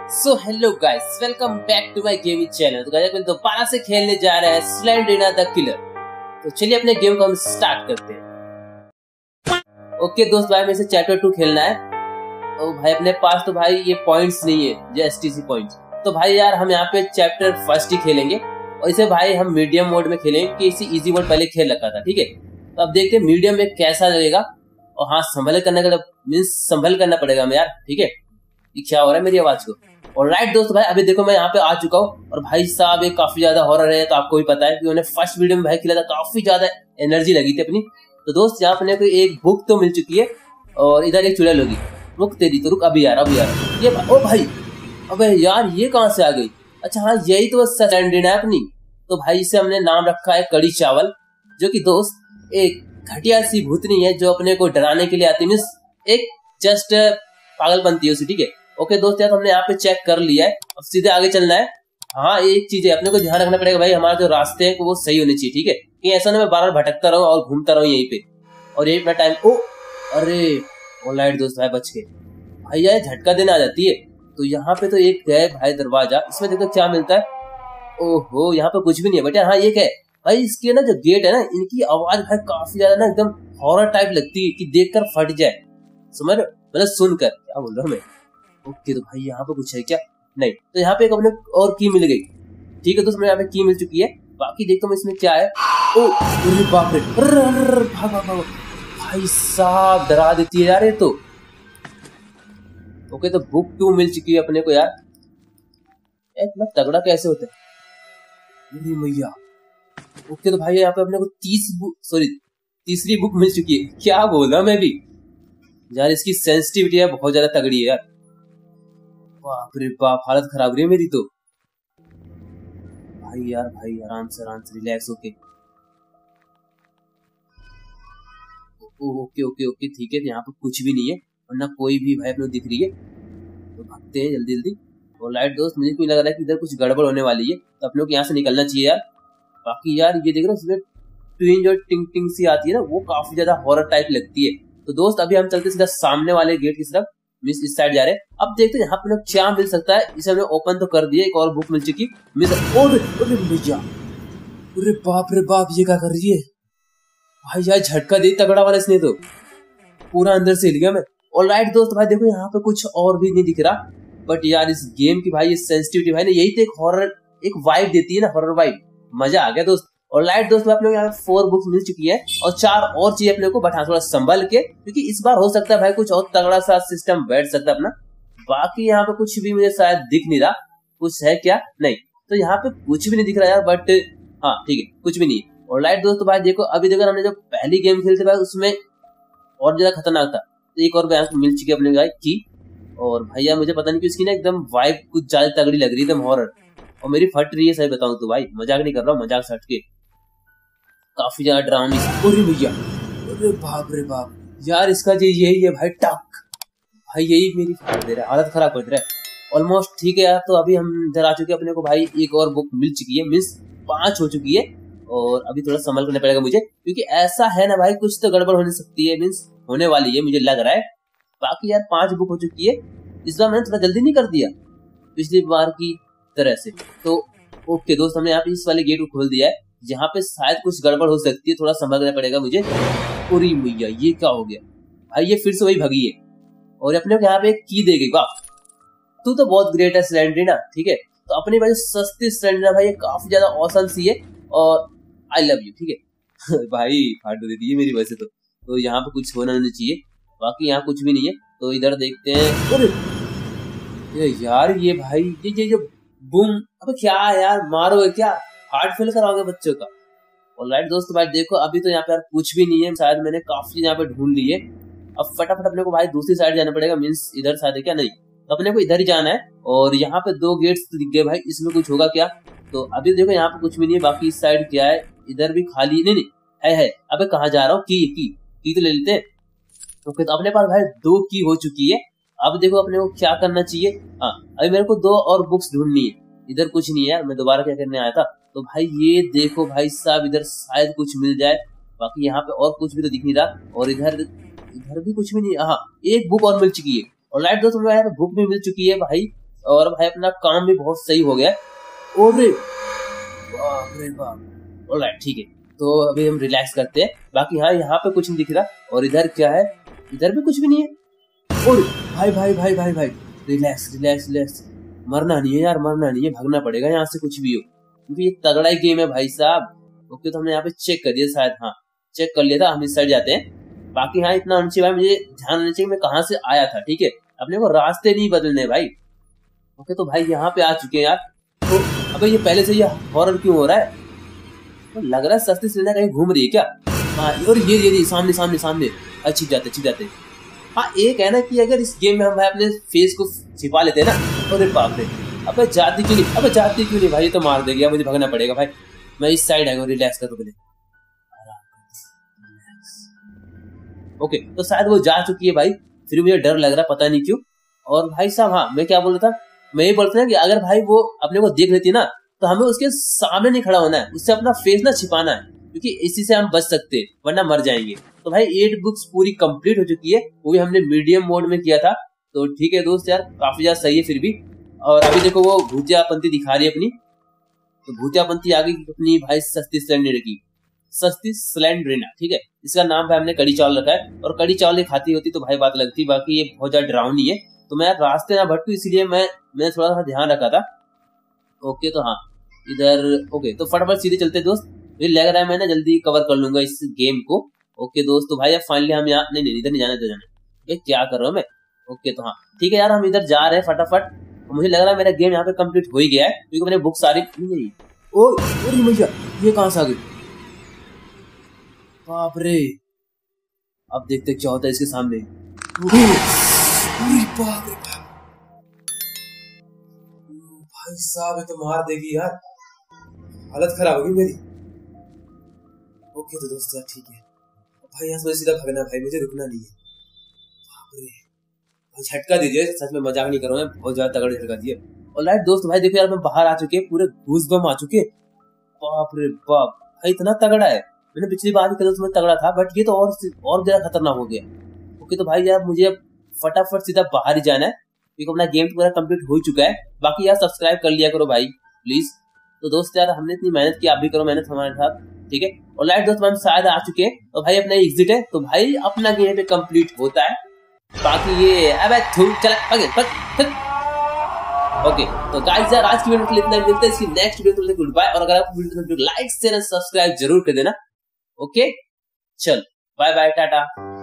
So hello guys, welcome back to my gaming channel. तो guys, अपन दोबारा से खेलने जा रहे हैं स्लेंडरिना द किलर। तो चलिए अपने गेम को हम स्टार्ट करते हैं। ओके दोस्त भाई, मेरे से चैप्टर 2 खेलना है। तो भाई अपने पास तो भाई ये पॉइंट्स नहीं है, जो एसटीसी पॉइंट्स। तो भाई यार हम यहाँ पे चैप्टर फर्स्ट ही खेलेंगे और इसे भाई हम मीडियम मोड में खेलेंगे कि इसी इजी मोड पहले खेल रखा था, ठीक है। तो अब देखते हैं मीडियम में कैसा लगेगा। और हाँ, संभल करने का मीन्स संभल करना पड़ेगा हमें यार, ठीक है। ये क्या हो रहा है मेरी आवाज को। और राइट दोस्त भाई, अभी देखो मैं यहाँ पे आ चुका हूँ और भाई साहब ये काफी ज्यादा हॉरर है। तो आपको भी पता है कि उन्हें फर्स्ट वीडियो में भाई खेला था, काफी ज्यादा एनर्जी लगी थी अपनी। तो दोस्त यहाँ अपने को एक बुक तो मिल चुकी है और इधर एक चुड़ैल होगी। रुक तेरी तो रुक, अभी यार ये ओ भाई, अबे यार ये कहाँ से आ गई। अच्छा हाँ, यही तो स्लेंडरिना है अपनी। तो भाई इसे हमने नाम रखा है कड़ी चावल, जो कि दोस्त एक घटिया सी भूतनी है जो अपने को डराने के लिए आती है। मीन्स एक जस्ट पागलपंती है उसी, ठीक है। ओके दोस्त यार, हमने यहाँ पे चेक कर लिया है, अब सीधे आगे चलना है। हाँ एक चीज है, अपने को ध्यान रखना पड़ेगा भाई, हमारे जो रास्ते हैं वो सही होने चाहिए, ठीक है। कि ऐसा ना मैं बार बार भटकता रहूं और घूमता रहूं यहीं पे और यही अपना टाइम। ओ अरे ऑलराइट दोस्त भाई, बच गए भाई। यार झटका देने आ जाती है। तो यहाँ पे तो एक है भाई दरवाजा, इसमें देखो क्या मिलता है। ओहो यहाँ पे कुछ भी नहीं है, बट हाँ ये क्या है भाई, इसके ना जो गेट है ना, इनकी आवाज भाई काफी ज्यादा ना एकदम हॉरर टाइप लगती है कि देखकर फट जाए, समझ मतलब सुनकर। क्या बोल रहा हूँ मैं। ओके तो भाई यहाँ पे कुछ है क्या? नहीं। तो यहाँ पे एक अपने और की मिल गई, ठीक है। तो इसमें यहाँ पे की मिल चुकी है। बाकी देखता हूँ इसमें क्या है। ओ अरे बाप रे, भाग भाग भाग भाई साहब, डरा देती है यार ये तो। ओके तो बुक 2 मिल चुकी है अपने को यार। इतना तगड़ा कैसे होता है मेरी मैया। ओके तो भाई यहाँ पे अपने को तीसरी बुक मिल चुकी है। क्या बोला मैं भी यार, इसकी सेंसिटिविटी है बहुत ज्यादा तगड़ी है यार। बाप रे बाप, हालत खराब रही है मेरी तो। भाई यार भाई, आराम से रिलैक्स होके। ओके ओके ओके ठीक है। यहाँ पे कुछ भी नहीं है और ना कोई भी भाई अपने को दिख रही है। तो भागते हैं जल्दी जल्दी। और लाइट दोस्त, मुझे क्यों लग रहा है कि इधर कुछ गड़बड़ होने वाली है, तो अपने को यहाँ से निकलना चाहिए यार। बाकी यार ये देख रहे हो, उसमें ट्विन जो टिंग टिंग सी आती है ना, वो काफी ज्यादा हॉरर टाइप लगती है। तो दोस्त अभी हम चलते सीधा सामने वाले गेट की तरफ, मिस इस साइड जा रहे हैं। अब देखते हैं यहाँ पे क्या मिल सकता है। इसे हमने ओपन तो कर दिया, एक और बुक मिल चुकी मिस। अरे बाप रे बाप, ये क्या कर रही है भाई। यार झटका दे तगड़ा वाला इसने तो, पूरा अंदर से हिल गया मैं। और राइट दोस्त भाई देखो, यहाँ पे कुछ और भी नहीं दिख रहा, बट यार इस गेम की भाई ये सेंसिटिविटी भाई ना, यही तो एक हॉरर एक वाइब देती है ना, हॉरर वाइब। मजा आ गया दोस्त। और लाइट दोस्त अपने को यहाँ 4 बुक्स मिल चुकी है और 4 और चाहिए अपने को, बट हाँ थोड़ा संभल के, क्योंकि इस बार हो सकता है भाई कुछ और तगड़ा सा सिस्टम बैठ सकता है अपना। बाकी यहाँ पे कुछ भी मुझे शायद दिख नहीं रहा, कुछ है क्या? नहीं। तो यहाँ पे कुछ भी नहीं दिख रहा यार, बट हाँ ठीक है, कुछ भी नहीं है। और लाइट दोस्त भाई देखो, अभी देखो हमने जो पहली गेम खेलते भाई उसमें और ज्यादा खतरनाक था। तो एक और बैंक मिल चुकी है अपने गाय की। और भैया मुझे पता नहीं कि उसकी ना एकदम वाइब कुछ ज्यादा तगड़ी लग रही है, एकदम हॉरर। और मेरी फट रही है, सही बताऊं तो भाई, मजाक नहीं कर रहा हूँ, मजाक से हट के काफी ज्यादा डरावनी। अरे भैया, अरे बाप रे बाप यार, इसका जो यही है भाई टक भाई, यही मेरी फाड़ दे रहा है, हालत खराब कर रहा है ऑलमोस्ट, ठीक है यार। तो अभी हम इधर आ चुके हैं, अपने को भाई एक और बुक मिल चुकी है, मीन्स 5 हो चुकी है। और अभी थोड़ा संभल करना पड़ेगा मुझे, क्योंकि ऐसा है ना भाई, कुछ तो गड़बड़ होने सकती है, मीन्स होने वाली है मुझे लग रहा है। बाकी यार 5 बुक हो चुकी है। इस बार मैंने थोड़ा जल्दी नहीं कर दिया पिछली बार की तरह से। तो ओके दोस्त, हमने यहाँ पे इस वाले गेट को खोल दिया है, जहाँ पे शायद कुछ गड़बड़ हो सकती है, थोड़ा समझना पड़ेगा मुझे। पूरी मैया, ये क्या हो गया भाई, ये फिर से वही भगी है और अपने को यहाँ पे एक की दे गई। वाह, तू तो बहुत ग्रेट है स्लेंडरिना, ठीक है। तो अपनी भाई सस्ती स्लेंडरिना भाई, काफी ज्यादा औसम सी है और आई लव यू, ठीक है। भाई फाटो दे दी है मेरी वजह से तो यहाँ पे कुछ होना नहीं चाहिए। बाकी यहाँ कुछ भी नहीं है। तो इधर देखते हैं। अरे यार ये भाई, ये जो बूम, अब क्या यार, मारो क्या, हार्ट फेल कराओगे बच्चों का। और लाइट दोस्त भाई देखो, अभी तो यहाँ पे यार कुछ भी नहीं है, शायद मैंने काफी यहाँ पे ढूंढ ली है। अब फटाफट अपने को भाई दूसरी साइड जाना पड़ेगा, मीन्स इधर शायद है क्या? नहीं, तो अपने को इधर ही जाना है। और यहाँ पे 2 गेट्स दिख गए भाई, इसमें कुछ होगा क्या? तो अभी देखो यहाँ पे कुछ भी नहीं है। बाकी इस साइड क्या है, इधर भी खाली नहीं है। अबे कहाँ जा रहा हूँ, की तो ले लेते हैं। तो अपने पास भाई 2 की हो चुकी है। अब देखो अपने को क्या करना चाहिए। हाँ, अभी मेरे को 2 और बुक्स ढूंढनी है। इधर कुछ नहीं है, मैं दोबारा क्या करने आया था। तो भाई ये देखो भाई साहब, इधर शायद कुछ मिल जाए। बाकी यहाँ पे और कुछ भी तो दिख नहीं रहा, और इधर भी कुछ भी नहीं। हाँ, एक बुक और मिल चुकी है। और लाइट दोस्तों यहाँ पे बुक भी मिल चुकी है भाई, और भाई अपना काम भी बहुत सही हो गया। ओरे बाप रे बाप। ऑलराइट ठीक है, तो अभी हम रिलैक्स करते हैं। बाकी हाँ यहाँ पे कुछ नहीं दिख रहा, और इधर क्या है, इधर भी कुछ भी नहीं है। और भाई भाई भाई भाई भाई रिलैक्स रिलैक्स रिलैक्स, मरना नहीं है यार, मरना नहीं है, भागना पड़ेगा यहाँ से कुछ भी हो, क्योंकि ये तगड़ा ही गेम है भाई साहब। ओके तो हमने यहाँ पे चेक कर दिया शायद, हाँ चेक कर लिया था, हम इस साइड जाते हैं। बाकी हाँ इतना होना चाहिए भाई, मुझे ध्यान होना चाहिए मैं कहाँ से आया था, ठीक है, अपने को रास्ते नहीं बदलने भाई। ओके तो भाई यहाँ पे आ चुके हैं यार। तो अबे ये पहले से ये हॉरर क्यों हो रहा है, तो लग रहा है सस्ती सिलेंडर कहीं घूम रही है क्या। हाँ और ये सामने सामने सामने, छिप जाते। हाँ एक है ना कि अगर इस गेम में हम भाई अपने फेस को छिपा लेते हैं ना, अरे बाप रे, अबे जाती क्यों नहीं भाई, ये तो मार देगी, मुझे भागना पड़ेगा भाई। मैं इस साइड आऊंगा, रिलैक्स कर तो पहले। ओके तो शायद वो जा चुकी है भाई, फिर मुझे डर लग रहा पता नहीं क्यों। और भाई साहब हाँ मैं क्या बोल रहा था, मैं ये बोलता था कि अगर भाई वो अपने को देख लेती ना, तो हमें उसके सामने नहीं खड़ा होना है, उससे अपना फेस ना छिपाना है, क्योंकि इसी से हम बच सकते हैं, वरना मर जाएंगे। तो भाई 8 बुक्स पूरी कंप्लीट हो चुकी है, वो भी हमने मीडियम मोड में किया था। तो ठीक है दोस्त यार, काफी ज्यादा सही है फिर भी। और अभी देखो वो भूतियापंथी दिखा रही है अपनी, तो भूतियापंथी आ गई अपनी भाई सस्ती सिलेंडर की, सस्ती सिलेंडरिना, ठीक है, इसका नाम भाई हमने कड़ी चावल रखा है। और कड़ी चावल खाती होती तो भाई बात लगती, बाकी ये बहुत ज्यादा डरावनी है, तो मैं रास्ते ना भटकूं इसलिए मैं थोड़ा सा ध्यान रखा था। ओके तो हाँ इधर, ओके तो फटाफट सीधे चलते दोस्त, मुझे लग रहा है मैं ना जल्दी कवर कर लूंगा इस गेम को। ओके दोस्त तो भाई अब फाइनली हम यहाँ, नहीं इधर नहीं जाना, क्या कर रहा हूँ मैं। ओके तो हाँ ठीक है यार, हम इधर जा रहे हैं फटाफट। मुझे लग रहा है मेरा गेम यहाँ पे कंप्लीट हो ही गया है, क्योंकि मैंने बुक सारी नहीं। ओ भैया ये कहाँ से आ गई, बाप रे, अब देखते क्या होता है इसके सामने। बाप रे भाई साहब ये तो मार देगी यार, हालत खराब होगी मेरी। ओके तो दोस्त यार ठीक है भाई, यहाँ से सीधा भागना भाई, मुझे रुकना नहीं है। बाप रे झटका दीजिए, सच में मजाक नहीं कर रहा हूँ, बहुत ज्यादा तगड़ा झटका दिए। और लाइट दोस्त भाई देखो यार, मैं बाहर आ चुके, पूरे घूसबम आ चुके। बाप रे बाप भाई इतना तगड़ा है, मैंने पिछली बार भी कदम उसमें तगड़ा था, बट ये तो और ज्यादा खतरनाक हो गया। ओके तो भाई यार मुझे फटाफट सीधा बाहर ही जाना है, क्योंकि अपना गेम पूरा कंप्लीट हो चुका है। बाकी यार सब्सक्राइब कर लिया करो भाई प्लीज। तो दोस्त यार हमने इतनी मेहनत की, आप भी करो मेहनत हमारे साथ, ठीक है। और लाइट दोस्त हम शायद आ चुके हैं, तो भाई अपना एग्जिट है, तो भाई अपना गेम पे कंप्लीट होता है। बाकी ये अबे चल ओके तो गाइस यार आज की वीडियो के लिए इतना ही, मिलते हैं इसकी नेक्स्ट वीडियो में, गुड बाय। और अगर आपको वीडियो लाइक शेयर सब्सक्राइब जरूर कर देना। ओके चल बाय बाय टाटा।